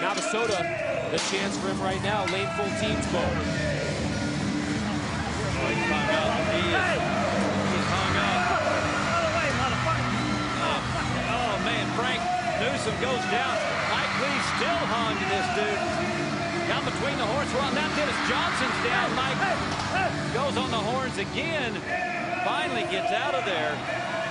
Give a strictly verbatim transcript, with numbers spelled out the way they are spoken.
Navasota, the chance for him right now. Lane full teams ball. He's hung up. He is, he's hung up. Uh, oh, man, Frank Newsom goes down. Mike Lee still hung to this dude. Got between the horns. Well, now Dennis Johnson's down. Mike goes on the horns again. Finally gets out of there.